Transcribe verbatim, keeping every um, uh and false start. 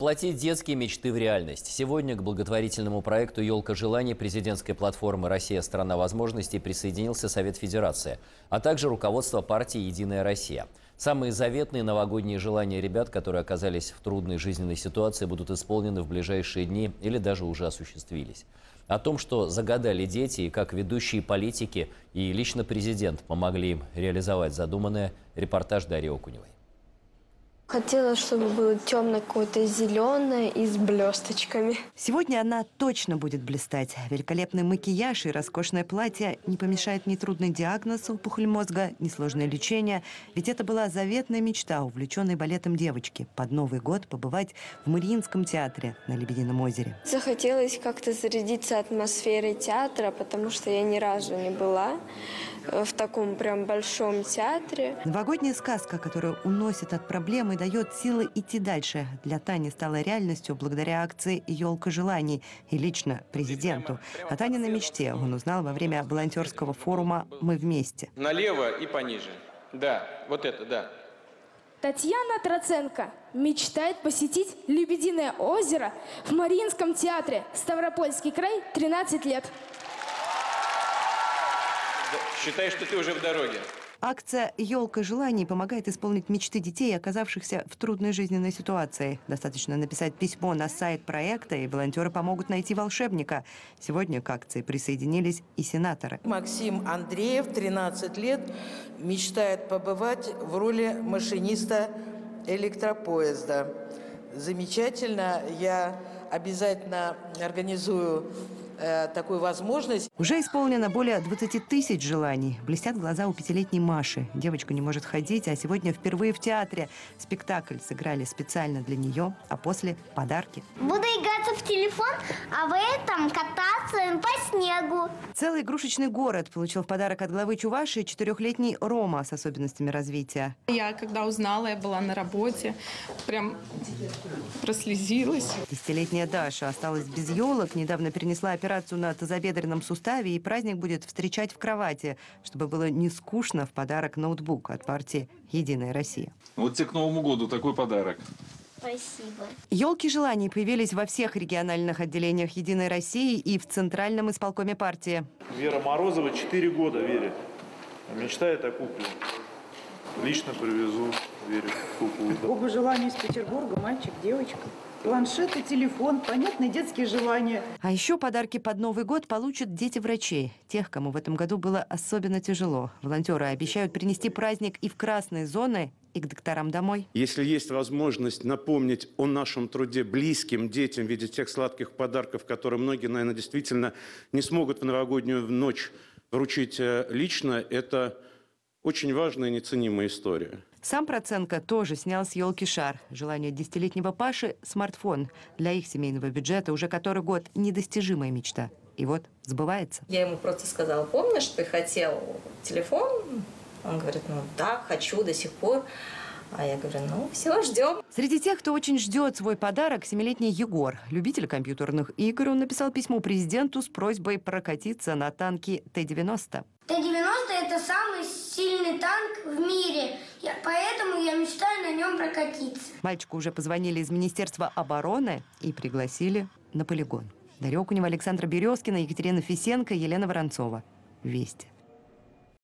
Воплотить детские мечты в реальность. Сегодня к благотворительному проекту «Елка желаний» президентской платформы «Россия – страна возможностей» присоединился Совет Федерации, а также руководство партии «Единая Россия». Самые заветные новогодние желания ребят, которые оказались в трудной жизненной ситуации, будут исполнены в ближайшие дни или даже уже осуществились. О том, что загадали дети и как ведущие политики и лично президент помогли им реализовать задуманное, репортаж Дарьи Окуневой. Хотела, чтобы было темное, какое-то зеленое и с блесточками. Сегодня она точно будет блистать. Великолепный макияж и роскошное платье не помешает ни трудный диагноз опухоль мозга, ни сложное лечение. Ведь это была заветная мечта увлеченной балетом девочки под Новый год побывать в Мариинском театре на Лебедином озере. Захотелось как-то зарядиться атмосферой театра, потому что я ни разу не была в таком прям большом театре. Новогодняя сказка, которая уносит от проблем и дает силы идти дальше, для Тани стала реальностью благодаря акции «Елка желаний» и лично президенту. О Таниной мечте он узнал во время волонтерского форума «Мы вместе». Налево и пониже. Да, вот это, да. Татьяна Троценко мечтает посетить Лебединое озеро в Мариинском театре, Ставропольский край, тринадцать лет. Считай, что ты уже в дороге. Акция «Елка желаний» помогает исполнить мечты детей, оказавшихся в трудной жизненной ситуации. Достаточно написать письмо на сайт проекта, и волонтеры помогут найти волшебника. Сегодня к акции присоединились и сенаторы. Максим Андреев, тринадцать лет, мечтает побывать в роли машиниста электропоезда. Замечательно. Я обязательно организую такую возможность. Уже исполнено более двадцати тысяч желаний. Блестят глаза у пятилетней Маши. Девочка не может ходить, а сегодня впервые в театре. Спектакль сыграли специально для нее, а после – подарки. Буду играться в телефон, а в этом кататься по снегу. Целый игрушечный город получил в подарок от главы Чувашии четырехлетний Рома с особенностями развития. Я, когда узнала, я была на работе, прям прослезилась. Десятилетняя Даша осталась без елок, недавно перенесла операцию на тазобедренном суставе, и праздник будет встречать в кровати, чтобы было не скучно. В подарок ноутбук от партии «Единая Россия». Вот тебе к Новому году такой подарок. Спасибо. Елки желаний появились во всех региональных отделениях «Единой России» и в Центральном исполкоме партии. Вера Морозова четыре года, Вере. Мечтает о кукле. Лично привезу Вере куклу. Оба желания из Петербурга, мальчик, девочка. Планшет и телефон, понятные детские желания. А еще подарки под Новый год получат дети врачей. Тех, кому в этом году было особенно тяжело. Волонтеры обещают принести праздник и в красные зоны, и к докторам домой. Если есть возможность напомнить о нашем труде близким детям в виде тех сладких подарков, которые многие, наверное, действительно не смогут в новогоднюю ночь вручить лично, это очень важная и неценимая история. Сам Проценко тоже снял с елки шар. Желание десятилетнего Паши – смартфон. Для их семейного бюджета уже который год недостижимая мечта. И вот сбывается. Я ему просто сказала: помнишь, ты хотел телефон? Он говорит: ну да, хочу до сих пор. А я говорю: ну все, ждем. Среди тех, кто очень ждет свой подарок, семилетний Егор. Любитель компьютерных игр, он написал письмо президенту с просьбой прокатиться на танке Т девяносто. Т девяносто – это самый сильный танк в мире, я, поэтому я мечтаю на нем прокатиться. Мальчику уже позвонили из Министерства обороны и пригласили на полигон. Дарья Окунева, Александра Березкина, Екатерина Фисенко, Елена Воронцова. Вести.